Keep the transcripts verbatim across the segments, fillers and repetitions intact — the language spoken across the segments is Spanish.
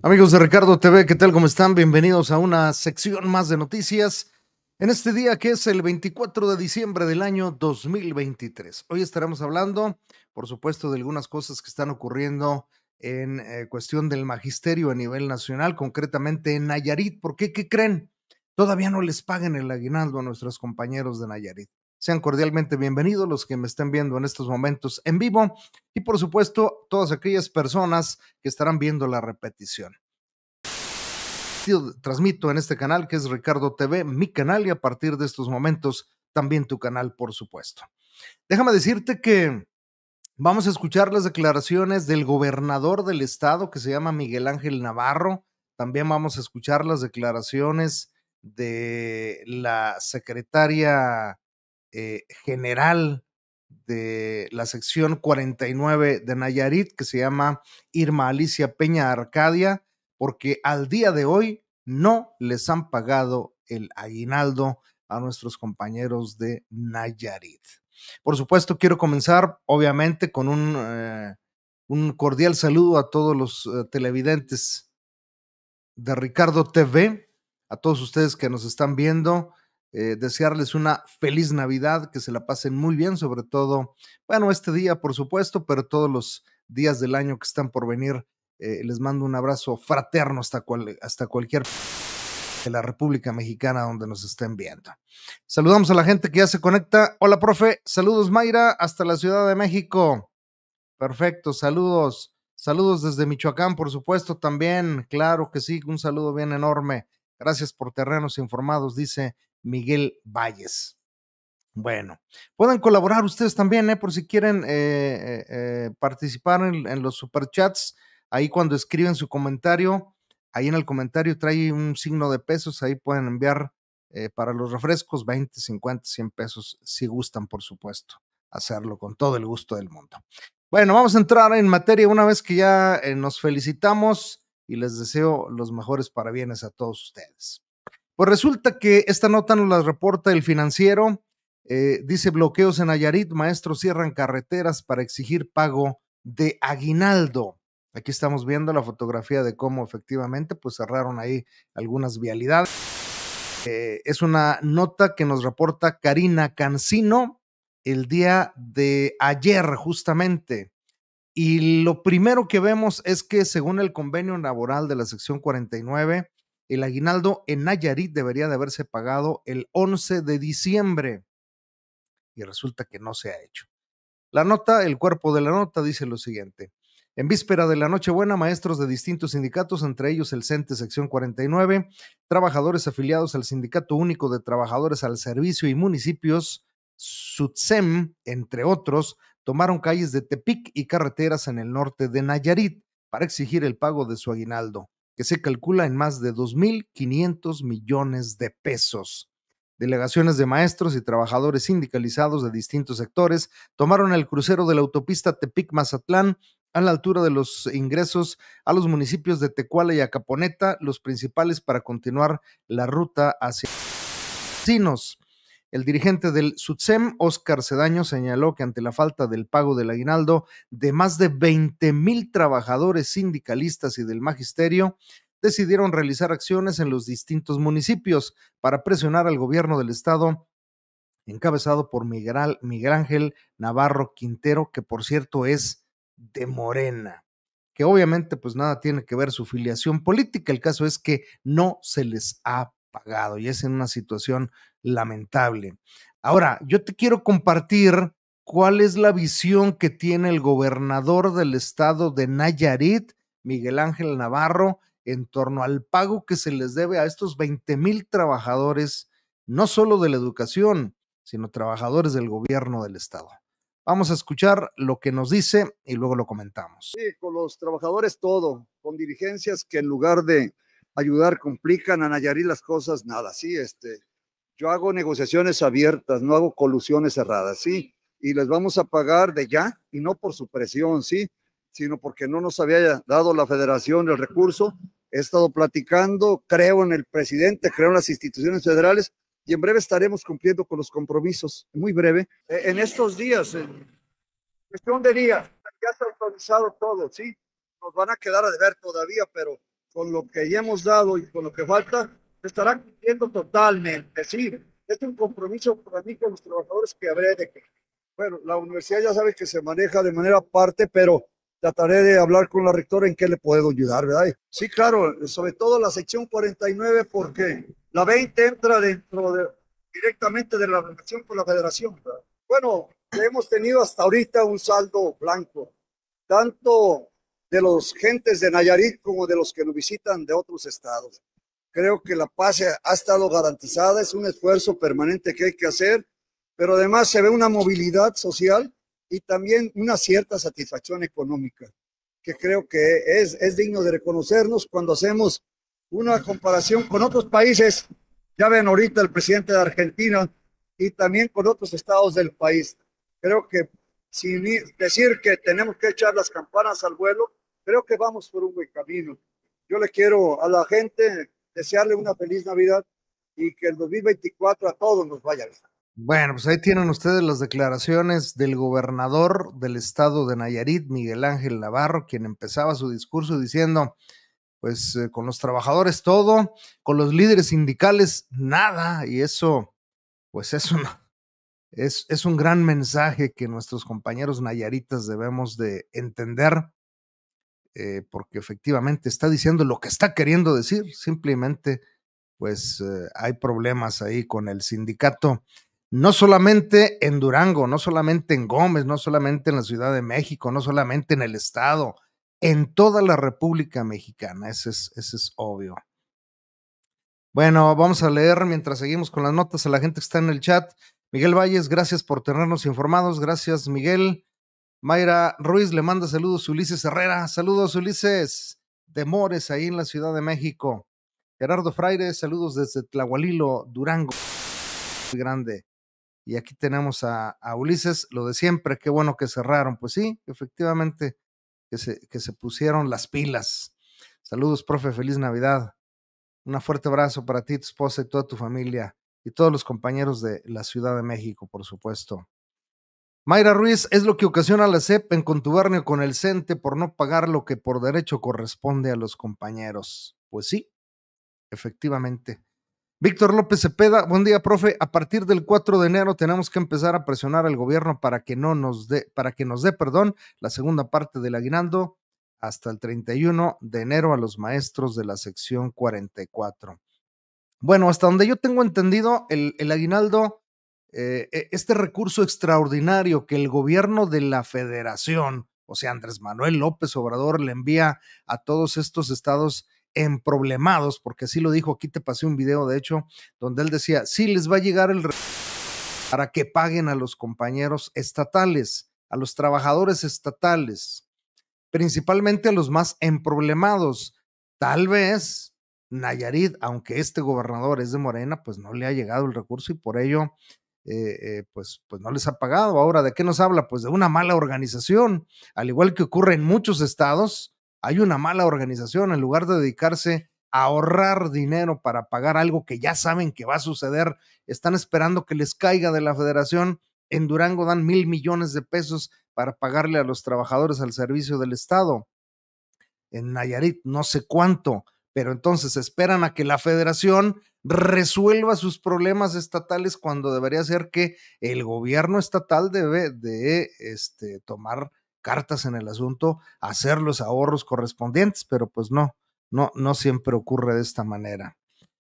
Amigos de Ricardo T V, ¿qué tal? ¿Cómo están? Bienvenidos a una sección más de noticias en este día que es el veinticuatro de diciembre del año dos mil veintitrés. Hoy estaremos hablando, por supuesto, de algunas cosas que están ocurriendo en eh, cuestión del magisterio a nivel nacional, concretamente en Nayarit. ¿Por qué? ¿Qué creen? Todavía no les paguen el aguinaldo a nuestros compañeros de Nayarit. Sean cordialmente bienvenidos los que me estén viendo en estos momentos en vivo y, por supuesto, todas aquellas personas que estarán viendo la repetición. Transmito en este canal que es Ricardo T V, mi canal, y a partir de estos momentos también tu canal, por supuesto. Déjame decirte que vamos a escuchar las declaraciones del gobernador del estado, que se llama Miguel Ángel Navarro. También vamos a escuchar las declaraciones de la secretaria eh, general de la sección cuarenta y nueve de Nayarit, que se llama Irma Alicia Peña Arcadia, porque al día de hoy no les han pagado el aguinaldo a nuestros compañeros de Nayarit. Por supuesto, quiero comenzar, obviamente, con un, eh, un cordial saludo a todos los eh, televidentes de Ricardo T V, a todos ustedes que nos están viendo, eh, desearles una feliz Navidad, que se la pasen muy bien, sobre todo, bueno, este día, por supuesto, pero todos los días del año que están por venir. Eh, les mando un abrazo fraterno hasta, cual, hasta cualquier de la República Mexicana donde nos estén viendo. Saludamos a la gente que ya se conecta. Hola, profe. Saludos, Mayra, hasta la Ciudad de México. Perfecto, saludos. Saludos desde Michoacán, por supuesto, también. Claro que sí, un saludo bien enorme. Gracias por terrenos informados, dice Miguel Valles. Bueno, pueden colaborar ustedes también, ¿eh? Por si quieren eh, eh, eh, participar en, en los superchats. Ahí cuando escriben su comentario, ahí en el comentario trae un signo de pesos, ahí pueden enviar eh, para los refrescos veinte, cincuenta, cien pesos, si gustan, por supuesto, hacerlo con todo el gusto del mundo. Bueno, vamos a entrar en materia una vez que ya eh, nos felicitamos y les deseo los mejores parabienes a todos ustedes. Pues resulta que esta nota nos la reporta El Financiero. Eh, dice: bloqueos en Nayarit, maestros cierran carreteras para exigir pago de aguinaldo. Aquí estamos viendo la fotografía de cómo efectivamente pues cerraron ahí algunas vialidades. Eh, es una nota que nos reporta Karina Cancino el día de ayer justamente. Y lo primero que vemos es que según el convenio laboral de la sección cuarenta y nueve, el aguinaldo en Nayarit debería de haberse pagado el once de diciembre. Y resulta que no se ha hecho. La nota, el cuerpo de la nota dice lo siguiente: en víspera de la Nochebuena, maestros de distintos sindicatos, entre ellos el CENTE sección cuarenta y nueve, trabajadores afiliados al Sindicato Único de Trabajadores al Servicio y municipios, SUTSEM, entre otros, tomaron calles de Tepic y carreteras en el norte de Nayarit para exigir el pago de su aguinaldo, que se calcula en más de dos mil quinientos millones de pesos. Delegaciones de maestros y trabajadores sindicalizados de distintos sectores tomaron el crucero de la autopista Tepic-Mazatlán a la altura de los ingresos a los municipios de Tecuala y Acaponeta, los principales para continuar la ruta hacia Cinos. El dirigente del SUTSEM, Óscar Cedaño, señaló que ante la falta del pago del aguinaldo de más de veinte mil trabajadores sindicalistas y del magisterio, decidieron realizar acciones en los distintos municipios para presionar al gobierno del estado, encabezado por Miguel, Miguel Ángel Navarro Quintero, que por cierto es de Morena, que obviamente pues nada tiene que ver su filiación política. El caso es que no se les ha pagado y es en una situación lamentable. Ahora, yo te quiero compartir cuál es la visión que tiene el gobernador del estado de Nayarit, Miguel Ángel Navarro, en torno al pago que se les debe a estos veinte mil trabajadores, no solo de la educación, sino trabajadores del gobierno del estado. Vamos a escuchar lo que nos dice y luego lo comentamos. Sí, con los trabajadores todo, con dirigencias que en lugar de ayudar complican a Nayarit las cosas, nada, sí, este, yo hago negociaciones abiertas, no hago colusiones cerradas, sí, y les vamos a pagar de ya, y no por su presión, sí, sino porque no nos había dado la federación el recurso. He estado platicando, creo en el presidente, creo en las instituciones federales, y en breve estaremos cumpliendo con los compromisos, muy breve. En estos días, en cuestión de días, ya está autorizado todo, sí, nos van a quedar a deber todavía, pero con lo que ya hemos dado y con lo que falta, se estará cumpliendo totalmente. Sí, este es un compromiso para mí con los trabajadores que habré de que, bueno, la universidad ya sabe que se maneja de manera aparte, pero trataré de hablar con la rectora en qué le puedo ayudar, ¿verdad? Sí, claro, sobre todo la sección cuarenta y nueve, porque la veinte entra dentro de, directamente de la relación con la federación, ¿verdad? Bueno, hemos tenido hasta ahorita un saldo blanco, tanto de los gentes de Nayarit como de los que nos visitan de otros estados. Creo que la paz ha estado garantizada, es un esfuerzo permanente que hay que hacer, pero además se ve una movilidad social y también una cierta satisfacción económica, que creo que es, es digno de reconocernos cuando hacemos una comparación con otros países. Ya ven ahorita el presidente de Argentina y también con otros estados del país. Creo que sin decir que tenemos que echar las campanas al vuelo, creo que vamos por un buen camino. Yo le quiero a la gente desearle una feliz Navidad y que el dos mil veinticuatro a todos nos vaya bien. Bueno, pues ahí tienen ustedes las declaraciones del gobernador del estado de Nayarit, Miguel Ángel Navarro, quien empezaba su discurso diciendo, pues eh, con los trabajadores todo, con los líderes sindicales nada, y eso, pues es un, es, es un gran mensaje que nuestros compañeros nayaritas debemos de entender, eh, porque efectivamente está diciendo lo que está queriendo decir, simplemente pues eh, hay problemas ahí con el sindicato, no solamente en Durango, no solamente en Gómez, no solamente en la Ciudad de México, no solamente en el estado, en toda la República Mexicana, ese es, ese es obvio. Bueno, vamos a leer mientras seguimos con las notas a la gente que está en el chat. Miguel Valles, gracias por tenernos informados, gracias Miguel. Mayra Ruiz le manda saludos, Ulises Herrera, saludos Ulises, de Mores, ahí en la Ciudad de México. Gerardo Fraire, saludos desde Tlahualilo, Durango, muy grande. Y aquí tenemos a, a Ulises, lo de siempre, qué bueno que cerraron. Pues sí, efectivamente, que se, que se pusieron las pilas. Saludos, profe, feliz Navidad. Un fuerte abrazo para ti, tu esposa y toda tu familia y todos los compañeros de la Ciudad de México, por supuesto. Mayra Ruiz, es lo que ocasiona la C E P en contubernio con el CENTE por no pagar lo que por derecho corresponde a los compañeros. Pues sí, efectivamente. Víctor López Cepeda, buen día, profe. A partir del cuatro de enero tenemos que empezar a presionar al gobierno para que no nos dé, para que nos dé, perdón, la segunda parte del aguinaldo hasta el treinta y uno de enero a los maestros de la sección cuarenta y cuatro. Bueno, hasta donde yo tengo entendido, el, el aguinaldo, eh, este recurso extraordinario que el gobierno de la federación, o sea, Andrés Manuel López Obrador, le envía a todos estos estados emproblemados, porque así lo dijo, aquí te pasé un video, de hecho, donde él decía, sí les va a llegar el para que paguen a los compañeros estatales, a los trabajadores estatales, principalmente a los más emproblemados. Tal vez Nayarit, aunque este gobernador es de Morena, pues no le ha llegado el recurso y por ello, eh, eh, pues, pues no les ha pagado. Ahora, ¿de qué nos habla? Pues de una mala organización, al igual que ocurre en muchos estados. Hay una mala organización, en lugar de dedicarse a ahorrar dinero para pagar algo que ya saben que va a suceder, están esperando que les caiga de la federación. En Durango dan mil millones de pesos para pagarle a los trabajadores al servicio del Estado. En Nayarit no sé cuánto, pero entonces esperan a que la federación resuelva sus problemas estatales cuando debería ser que el gobierno estatal debe de este, tomar cartas en el asunto, hacer los ahorros correspondientes, pero pues no, no, no siempre ocurre de esta manera.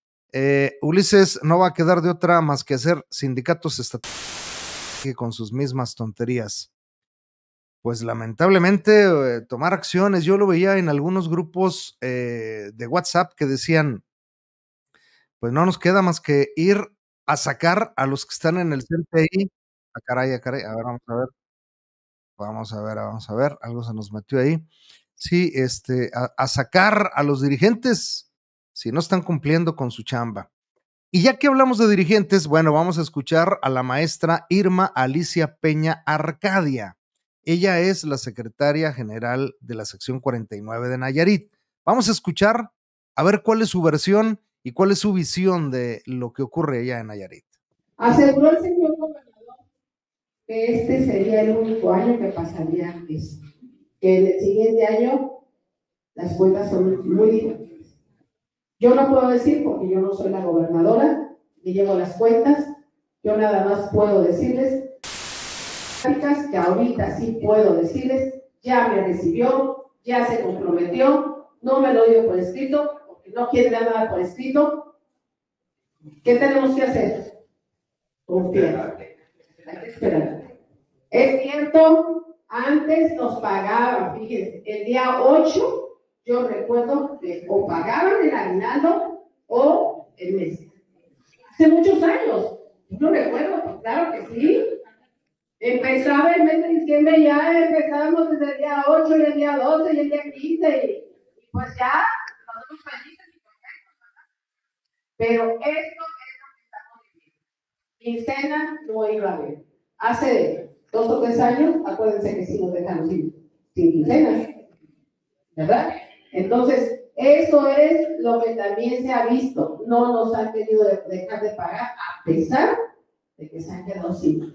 Eh, Ulises no va a quedar de otra más que hacer sindicatos estatales con sus mismas tonterías. Pues lamentablemente eh, tomar acciones, yo lo veía en algunos grupos eh, de WhatsApp que decían, pues no nos queda más que ir a sacar a los que están en el C N T I. Ah, caray, ah, caray, a ver, vamos a ver. Vamos a ver, vamos a ver, algo se nos metió ahí. Sí, este, a, a sacar a los dirigentes si no están cumpliendo con su chamba. Y ya que hablamos de dirigentes, bueno, vamos a escuchar a la maestra Irma Alicia Peña Arcadia. Ella es la secretaria general de la sección cuarenta y nueve de Nayarit. Vamos a escuchar a ver cuál es su versión y cuál es su visión de lo que ocurre allá en Nayarit. Aseguró el señor gobernador que este sería el único año que pasaría esto, que en el siguiente año las cuentas son muy difíciles. Yo no puedo decir porque yo no soy la gobernadora, ni llevo las cuentas, yo nada más puedo decirles que ahorita sí puedo decirles, ya me recibió, ya se comprometió, no me lo dio por escrito, porque no quiere nada por escrito. ¿Qué tenemos que hacer? Confiar. Hay que esperar. Es cierto, antes nos pagaban, fíjense, el día ocho, yo recuerdo que o pagaban el aguinaldo o el mes. Hace muchos años, yo lo recuerdo, pues claro que sí. Empezaba el mes de diciembre, ya empezábamos desde el día ocho y el día doce y el día quince, y, y pues ya, nosotros felices y contentos, ¿verdad? Pero esto es lo que estamos viviendo. Quincena no iba a haber. Hace dos o tres años, acuérdense que sí nos dejaron sin, sin quincenas, ¿verdad? Entonces, eso es lo que también se ha visto. No nos han querido dejar de pagar a pesar de que se han quedado sin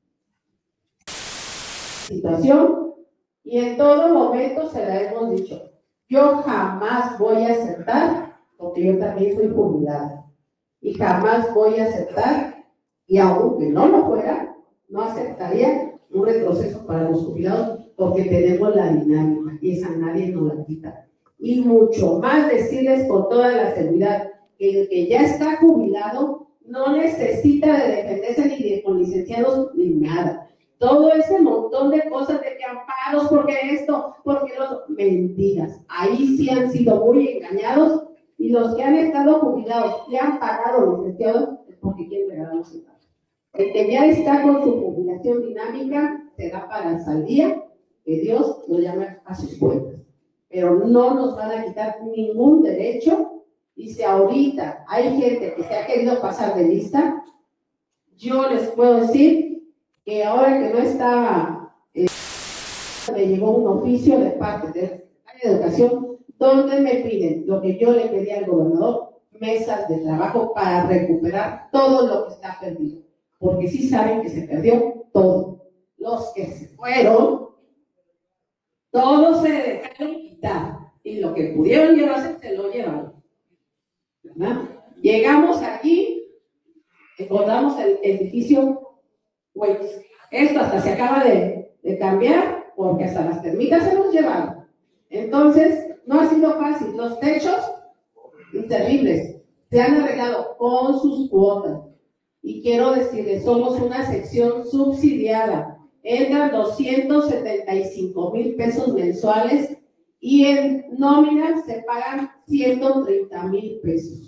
situación, y en todo momento se la hemos dicho. Yo jamás voy a aceptar, porque yo también soy jubilada, y jamás voy a aceptar, y aunque no lo fuera, no aceptaría un retroceso para los jubilados, porque tenemos la dinámica, y esa nadie nos la quita. Y mucho más decirles con toda la seguridad que el que ya está jubilado no necesita de defenderse ni de con licenciados ni nada. Todo ese montón de cosas de que amparos, porque esto, porque los mentiras. Ahí sí han sido muy engañados, y los que han estado jubilados y han pagado licenciados es porque quieren regalar los centavos. El que ya está con su jubilación dinámica se da para el saldía, que Dios lo llama a sus cuentas. Pero no nos van a quitar ningún derecho, y si ahorita hay gente que se ha querido pasar de lista, yo les puedo decir que ahora que no estaba, eh, me llegó un oficio de parte de la Secretaría de Educación donde me piden lo que yo le pedí al gobernador, mesas de trabajo para recuperar todo lo que está perdido, porque sí saben que se perdió todo. Los que se fueron, todos se dejaron quitar, y lo que pudieron llevarse se lo llevaron, ¿verdad? Llegamos aquí, encontramos el edificio. Pues esto hasta se acaba de, de cambiar, porque hasta las termitas se los llevaron. Entonces, no ha sido fácil. Los techos, inservibles, se han arreglado con sus cuotas. Y quiero decirles, somos una sección subsidiada. Entran doscientos setenta y cinco mil pesos mensuales, y en nómina se pagan ciento treinta mil pesos.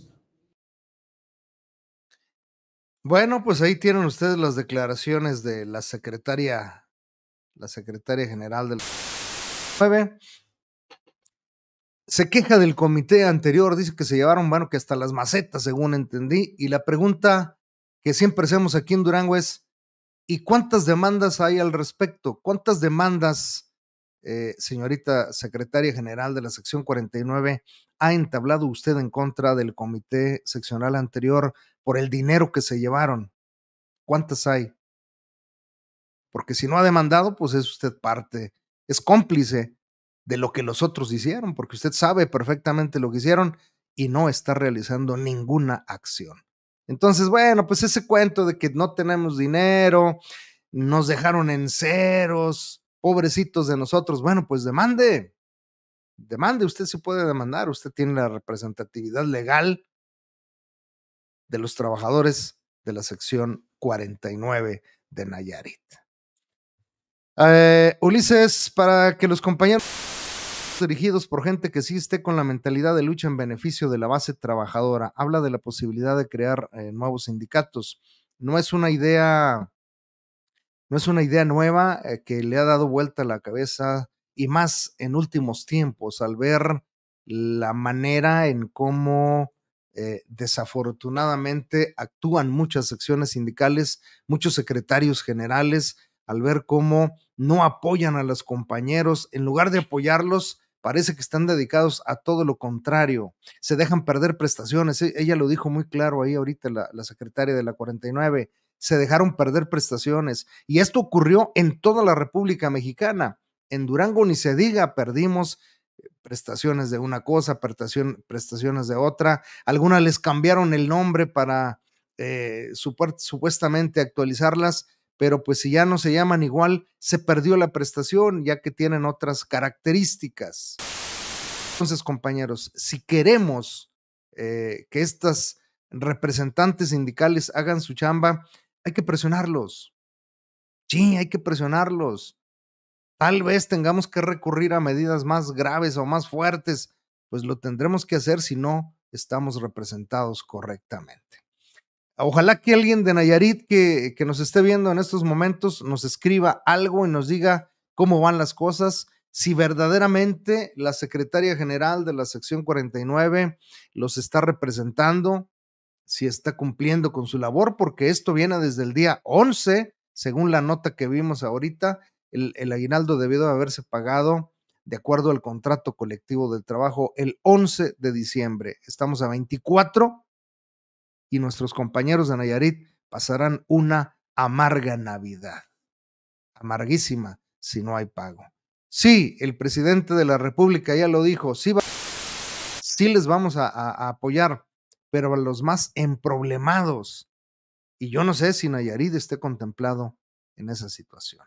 Bueno, pues ahí tienen ustedes las declaraciones de la secretaria, la secretaria general del nueve. Se queja del comité anterior, dice que se llevaron, bueno, que hasta las macetas, según entendí, y la pregunta que siempre hacemos aquí en Durango es, ¿y cuántas demandas hay al respecto? ¿Cuántas demandas, eh, señorita secretaria general de la sección cuarenta y nueve, ha entablado usted en contra del comité seccional anterior por el dinero que se llevaron? ¿Cuántas hay? Porque si no ha demandado, pues es usted parte, es cómplice de lo que los otros hicieron, porque usted sabe perfectamente lo que hicieron y no está realizando ninguna acción. Entonces, bueno, pues ese cuento de que no tenemos dinero, nos dejaron en ceros, pobrecitos de nosotros, bueno, pues demande, demande, usted sí puede demandar, usted tiene la representatividad legal de los trabajadores de la sección cuarenta y nueve de Nayarit. Eh, Ulises, para que los compañeros dirigidos por gente que sí esté con la mentalidad de lucha en beneficio de la base trabajadora, habla de la posibilidad de crear eh, nuevos sindicatos. No es una idea, no es una idea nueva eh, que le ha dado vuelta a la cabeza, y más en últimos tiempos, al ver la manera en cómo eh, desafortunadamente actúan muchas secciones sindicales, muchos secretarios generales, al ver cómo no apoyan a los compañeros, en lugar de apoyarlos, parece que están dedicados a todo lo contrario, se dejan perder prestaciones. Ella lo dijo muy claro ahí ahorita, la, la secretaria de la cuarenta y nueve, se dejaron perder prestaciones, y esto ocurrió en toda la República Mexicana. En Durango ni se diga, perdimos prestaciones de una cosa, prestación, prestaciones de otra. Algunas les cambiaron el nombre para eh, supu- supuestamente actualizarlas, pero pues si ya no se llaman igual, se perdió la prestación ya que tienen otras características. Entonces, compañeros, si queremos eh, que estas representantes sindicales hagan su chamba, hay que presionarlos. Sí, hay que presionarlos. Tal vez tengamos que recurrir a medidas más graves o más fuertes, pues lo tendremos que hacer si no estamos representados correctamente. Ojalá que alguien de Nayarit que, que nos esté viendo en estos momentos nos escriba algo y nos diga cómo van las cosas, si verdaderamente la secretaria general de la sección cuarenta y nueve los está representando, si está cumpliendo con su labor, porque esto viene desde el día once, según la nota que vimos ahorita. El, el aguinaldo debió de haberse pagado de acuerdo al contrato colectivo del trabajo el once de diciembre. Estamos a veinticuatro y nuestros compañeros de Nayarit pasarán una amarga Navidad. Amarguísima si no hay pago. Sí, el presidente de la República ya lo dijo, sí, va, sí les vamos a, a, a apoyar, pero a los más emproblemados. Y yo no sé si Nayarit esté contemplado en esa situación.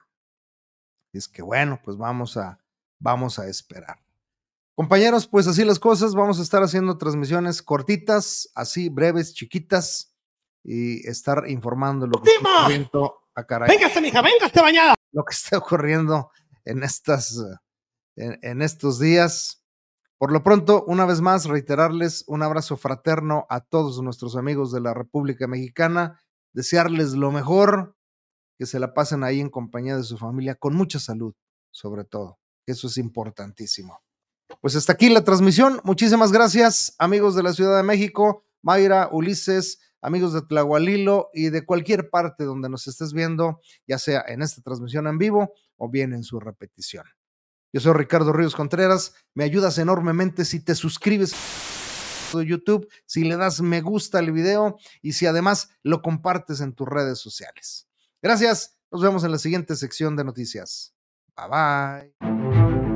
Es que bueno, pues vamos a, vamos a esperar. Compañeros, pues así las cosas, vamos a estar haciendo transmisiones cortitas, así breves, chiquitas, y estar informando lo que está ocurriendo a caray. Véngase, mija, véngase bañada. Lo que está ocurriendo en estas, en, en estos días. Por lo pronto, una vez más, reiterarles un abrazo fraterno a todos nuestros amigos de la República Mexicana, desearles lo mejor, que se la pasen ahí en compañía de su familia, con mucha salud, sobre todo. Eso es importantísimo. Pues hasta aquí la transmisión. Muchísimas gracias, amigos de la Ciudad de México, Mayra, Ulises, amigos de Tlahualilo y de cualquier parte donde nos estés viendo, ya sea en esta transmisión en vivo o bien en su repetición. Yo soy Ricardo Ríos Contreras. Me ayudas enormemente si te suscribes a YouTube, si le das me gusta al video y si además lo compartes en tus redes sociales. Gracias. Nos vemos en la siguiente sección de noticias. Bye bye.